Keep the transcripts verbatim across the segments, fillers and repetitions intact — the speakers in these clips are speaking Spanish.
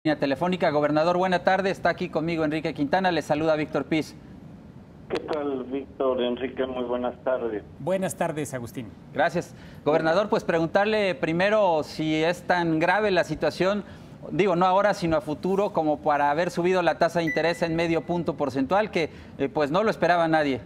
Línea telefónica. Gobernador, buena tarde. Está aquí conmigo Enrique Quintana. Le saluda Víctor Piz. ¿Qué tal, Víctor? Enrique, muy buenas tardes. Buenas tardes, Agustín. Gracias. Gobernador, pues preguntarle primero si es tan grave la situación, digo, no ahora, sino a futuro, como para haber subido la tasa de interés en medio punto porcentual, que eh, pues no lo esperaba nadie.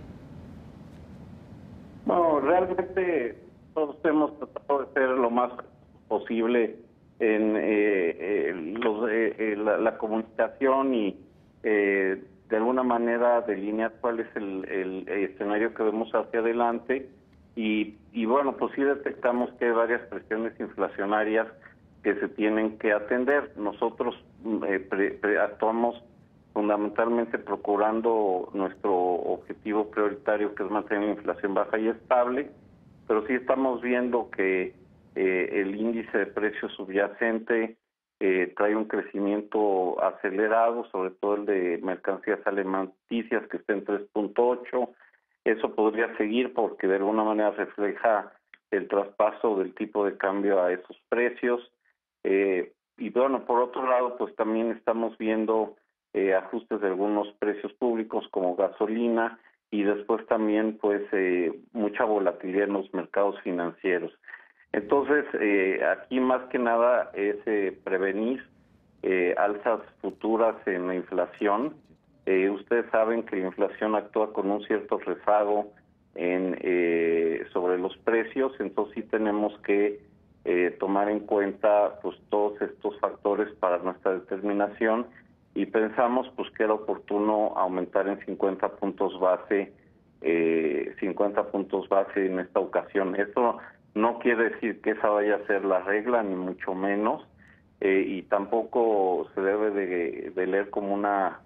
Bueno, realmente todos hemos tratado de ser lo más posible en eh, eh, los, eh, eh, la, la comunicación y eh, de alguna manera delinear cuál es el, el, el escenario que vemos hacia adelante y, y bueno, pues sí detectamos que hay varias presiones inflacionarias que se tienen que atender. Nosotros eh, pre, pre, actuamos fundamentalmente procurando nuestro objetivo prioritario, que es mantener la inflación baja y estable, pero sí estamos viendo que Eh, el índice de precios subyacente eh, trae un crecimiento acelerado, sobre todo el de mercancías alimenticias, que está en tres punto ocho. Eso podría seguir porque de alguna manera refleja el traspaso del tipo de cambio a esos precios. Eh, y bueno, por otro lado, pues también estamos viendo eh, ajustes de algunos precios públicos como gasolina y después también pues eh, mucha volatilidad en los mercados financieros. Entonces, eh, aquí más que nada es eh, prevenir eh, alzas futuras en la inflación. Eh, ustedes saben que la inflación actúa con un cierto rezago en, eh, sobre los precios, entonces sí tenemos que eh, tomar en cuenta pues todos estos factores para nuestra determinación y pensamos pues que era oportuno aumentar en cincuenta puntos base, eh, cincuenta puntos base en esta ocasión. Esto no quiere decir que esa vaya a ser la regla, ni mucho menos, eh, y tampoco se debe de, de leer como una,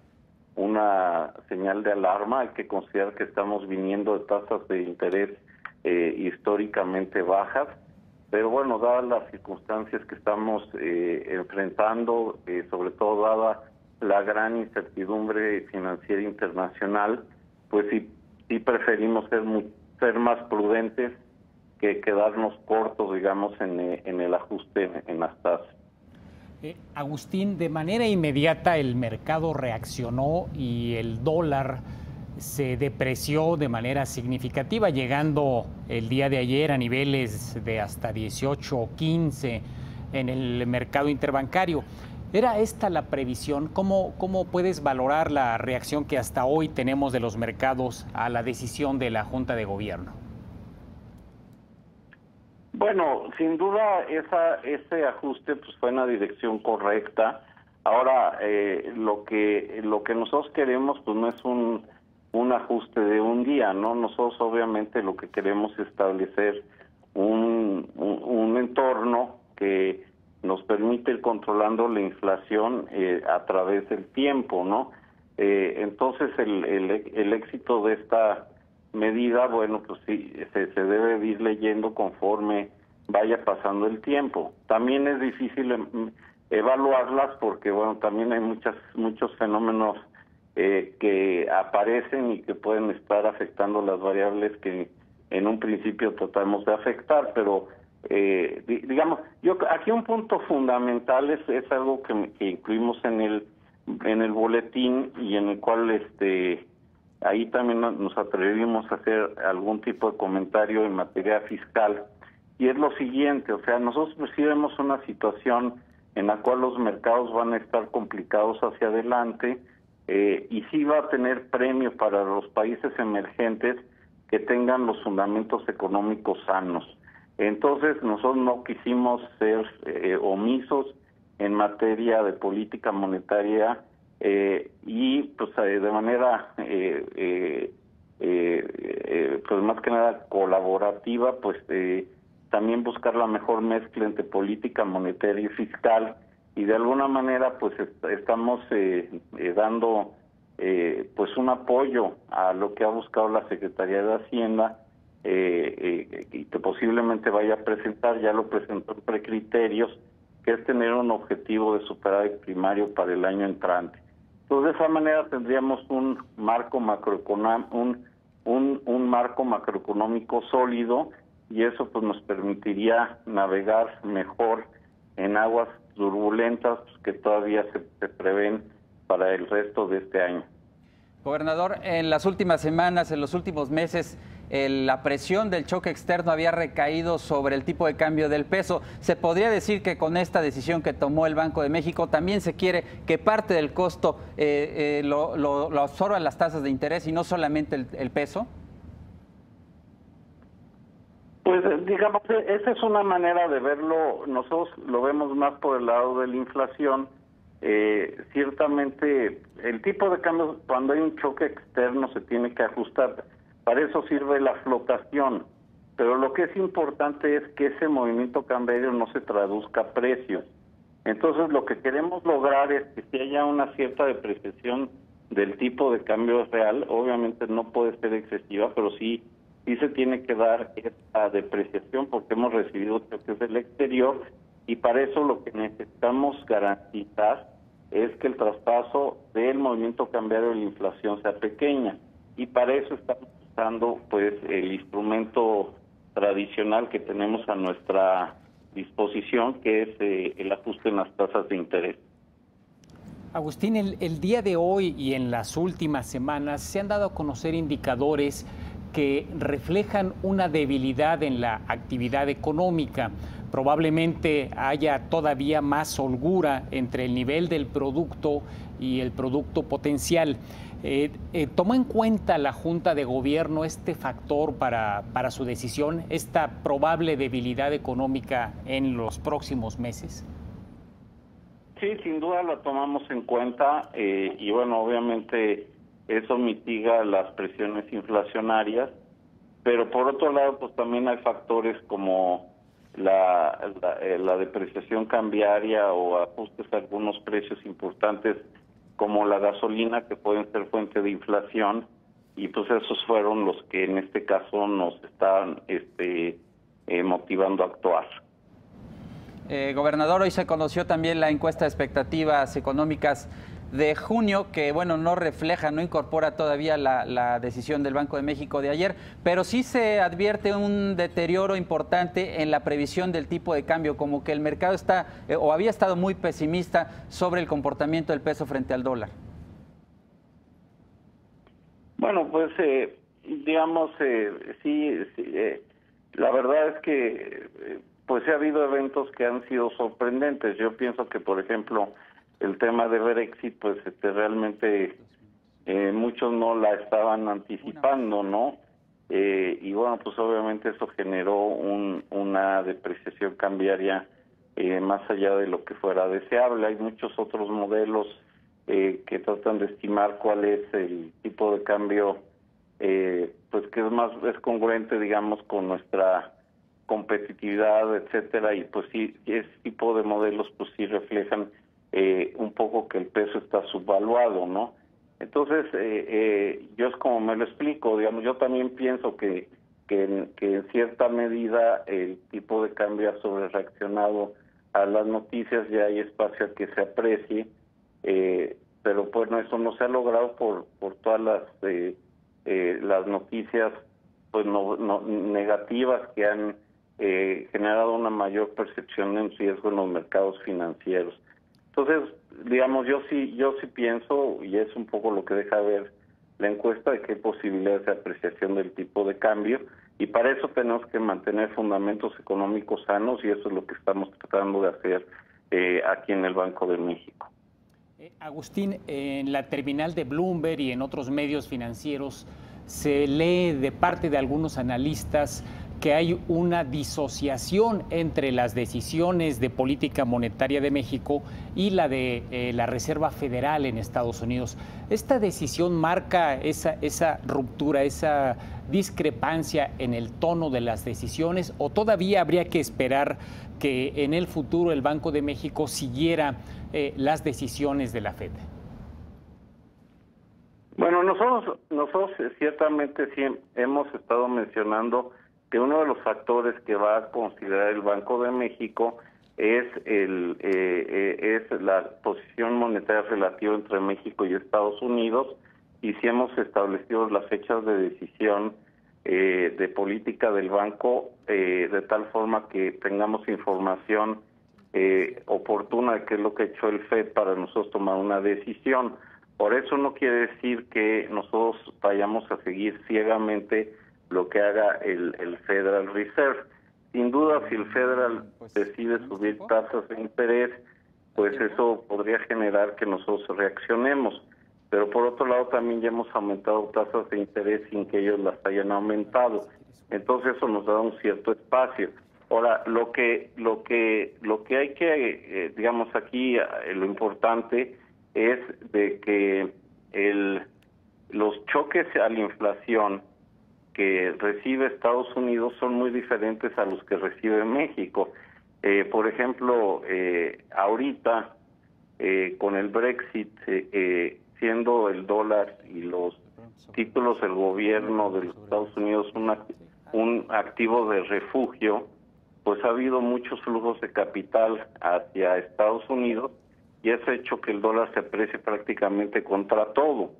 una señal de alarma. Hay que considerar que estamos viniendo de tasas de interés eh, históricamente bajas, pero bueno, dadas las circunstancias que estamos eh, enfrentando, eh, sobre todo dada la gran incertidumbre financiera internacional, pues sí, sí preferimos ser, muy, ser más prudentes que quedarnos cortos, digamos, en, en el ajuste en, en las tasas. Eh, Agustín, de manera inmediata el mercado reaccionó y el dólar se depreció de manera significativa, llegando el día de ayer a niveles de hasta dieciocho o quince en el mercado interbancario. ¿Era esta la previsión? ¿Cómo, cómo puedes valorar la reacción que hasta hoy tenemos de los mercados a la decisión de la Junta de Gobierno? Bueno, sin duda esa, ese ajuste pues fue en la dirección correcta. Ahora, eh, lo que lo que nosotros queremos pues no es un, un ajuste de un día, ¿no? Nosotros obviamente lo que queremos es establecer un, un, un entorno que nos permite ir controlando la inflación eh, a través del tiempo, ¿no? Eh, entonces el, el, el éxito de esta medida, bueno, pues sí, se, se debe ir leyendo conforme vaya pasando el tiempo. También es difícil eh, evaluarlas porque, bueno, también hay muchas muchos fenómenos eh, que aparecen y que pueden estar afectando las variables que en un principio tratamos de afectar, pero eh, digamos, yo aquí un punto fundamental es, es algo que, que incluimos en el en el boletín y en el cual este ahí también nos atrevimos a hacer algún tipo de comentario en materia fiscal, y es lo siguiente, o sea, nosotros pues sí vemos una situación en la cual los mercados van a estar complicados hacia adelante, eh, y sí va a tener premio para los países emergentes que tengan los fundamentos económicos sanos. Entonces, nosotros no quisimos ser eh, omisos en materia de política monetaria, Eh, y pues eh, de manera eh, eh, eh, eh, pues más que nada colaborativa, pues eh, también buscar la mejor mezcla entre política monetaria y fiscal, y de alguna manera pues est estamos eh, eh, dando eh, pues un apoyo a lo que ha buscado la Secretaría de Hacienda eh, eh, y que posiblemente vaya a presentar, ya lo presentó en precriterios, que es tener un objetivo de superávit primario para el año entrante. Entonces, de esa manera tendríamos un marco macroeconómico, un, un, un marco macroeconómico sólido, y eso pues nos permitiría navegar mejor en aguas turbulentas que todavía se, se prevén para el resto de este año. Gobernador, en las últimas semanas, en los últimos meses, el, la presión del choque externo había recaído sobre el tipo de cambio del peso. ¿Se podría decir que con esta decisión que tomó el Banco de México también se quiere que parte del costo eh, eh, lo, lo, lo absorban las tasas de interés y no solamente el, el peso? Pues digamos, esa es una manera de verlo. Nosotros lo vemos más por el lado de la inflación. Eh, ciertamente el tipo de cambio, cuando hay un choque externo, se tiene que ajustar. Para eso sirve la flotación, pero lo que es importante es que ese movimiento cambiario no se traduzca a precios. Entonces lo que queremos lograr es que si haya una cierta depreciación del tipo de cambio real, obviamente no puede ser excesiva, pero sí, sí se tiene que dar esta depreciación porque hemos recibido choques del exterior. Y para eso lo que necesitamos garantizar es que el traspaso del movimiento cambiario de la inflación sea pequeña. Y para eso estamos usando pues el instrumento tradicional que tenemos a nuestra disposición, que es eh, el ajuste en las tasas de interés. Agustín, el, el día de hoy y en las últimas semanas se han dado a conocer indicadores que reflejan una debilidad en la actividad económica. Probablemente haya todavía más holgura entre el nivel del producto y el producto potencial. Eh, eh, ¿Toma en cuenta la Junta de Gobierno este factor para, para su decisión, esta probable debilidad económica en los próximos meses? Sí, sin duda la tomamos en cuenta eh, y bueno, obviamente eso mitiga las presiones inflacionarias, pero por otro lado pues también hay factores como la, la, eh, la depreciación cambiaria o ajustes a algunos precios importantes como la gasolina, que pueden ser fuente de inflación, y pues esos fueron los que en este caso nos están este, eh, motivando a actuar. Eh, gobernador, hoy se conoció también la encuesta de expectativas económicas de junio, que bueno, no refleja, no incorpora todavía la, la decisión del Banco de México de ayer, pero sí se advierte un deterioro importante en la previsión del tipo de cambio, como que el mercado está eh, o había estado muy pesimista sobre el comportamiento del peso frente al dólar. Bueno, pues eh, digamos, eh, sí, sí eh, la verdad es que eh, pues ha habido eventos que han sido sorprendentes. Yo pienso que, por ejemplo, el tema de Brexit, pues este, realmente eh, muchos no la estaban anticipando, ¿no? Eh, y bueno, pues obviamente eso generó un, una depreciación cambiaria eh, más allá de lo que fuera deseable. Hay muchos otros modelos eh, que tratan de estimar cuál es el tipo de cambio, eh, pues que es más, es congruente, digamos, con nuestra competitividad, etcétera, y pues sí, ese tipo de modelos pues sí reflejan eh, un poco que el peso está subvaluado, ¿no? Entonces, eh, eh, yo es como me lo explico, digamos, yo también pienso que, que, en, que en cierta medida el tipo de cambio ha sobrereaccionado a las noticias, ya hay espacio a que se aprecie, eh, pero bueno, eso no se ha logrado por, por todas las, eh, eh, las noticias pues no, no, negativas que han Eh, generado una mayor percepción en riesgo en los mercados financieros. Entonces, digamos, yo sí, yo sí pienso, y es un poco lo que deja ver la encuesta, de que hay posibilidades de apreciación del tipo de cambio, y para eso tenemos que mantener fundamentos económicos sanos, y eso es lo que estamos tratando de hacer eh, aquí en el Banco de México. Eh, Agustín, en la terminal de Bloomberg y en otros medios financieros se lee de parte de algunos analistas que hay una disociación entre las decisiones de política monetaria de México y la de eh, la Reserva Federal en Estados Unidos. ¿Esta decisión marca esa, esa ruptura, esa discrepancia en el tono de las decisiones, o todavía habría que esperar que en el futuro el Banco de México siguiera eh, las decisiones de la Fed? Bueno, nosotros, nosotros ciertamente sí hemos estado mencionando que uno de los factores que va a considerar el Banco de México es el eh, eh, es la posición monetaria relativa entre México y Estados Unidos, y si hemos establecido las fechas de decisión eh, de política del banco eh, de tal forma que tengamos información eh, oportuna, que es lo que ha hecho el Fed, para nosotros tomar una decisión. Por eso no quiere decir que nosotros vayamos a seguir ciegamente lo que haga el, el Federal Reserve. Sin duda, si el Federal decide subir tasas de interés, pues eso podría generar que nosotros reaccionemos. Pero por otro lado, también ya hemos aumentado tasas de interés sin que ellos las hayan aumentado. Entonces eso nos da un cierto espacio. Ahora, lo que lo que lo que hay que, eh, digamos aquí, eh, lo importante es de que el los choques a la inflación que recibe Estados Unidos son muy diferentes a los que recibe México. Eh, por ejemplo, eh, ahorita eh, con el Brexit, eh, eh, siendo el dólar y los títulos del gobierno de los Estados Unidos una, un activo de refugio, pues ha habido muchos flujos de capital hacia Estados Unidos y eso ha hecho que el dólar se aprecie prácticamente contra todo.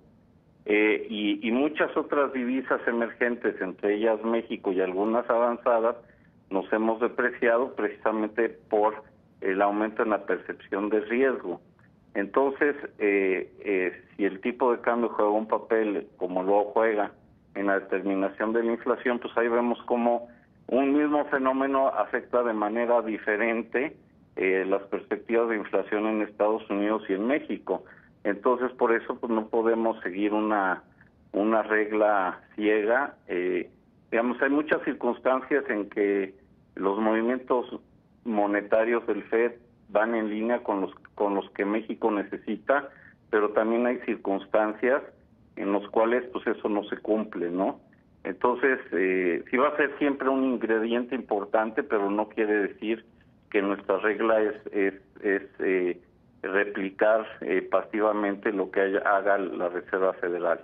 Eh, y, y muchas otras divisas emergentes, entre ellas México y algunas avanzadas, nos hemos depreciado precisamente por el aumento en la percepción de riesgo. Entonces, eh, eh, si el tipo de cambio juega un papel como lo juega en la determinación de la inflación, pues ahí vemos cómo un mismo fenómeno afecta de manera diferente eh, las perspectivas de inflación en Estados Unidos y en México. Entonces, por eso pues no podemos seguir una una regla ciega. Eh, digamos, hay muchas circunstancias en que los movimientos monetarios del Fed van en línea con los con los que México necesita, pero también hay circunstancias en las cuales pues eso no se cumple, ¿no? Entonces, eh, sí va a ser siempre un ingrediente importante, pero no quiere decir que nuestra regla es es, es eh, replicar eh, pasivamente lo que haya, haga la Reserva Federal.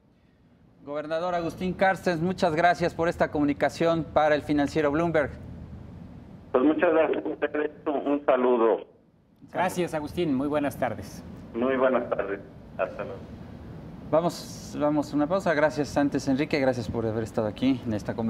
Gobernador Agustín Carstens, muchas gracias por esta comunicación para el financiero Bloomberg. Pues muchas gracias a ustedes, un saludo. Gracias, Agustín, muy buenas tardes. Muy buenas tardes, hasta luego. Vamos, vamos a una pausa. Gracias antes, Enrique, gracias por haber estado aquí en esta conversación.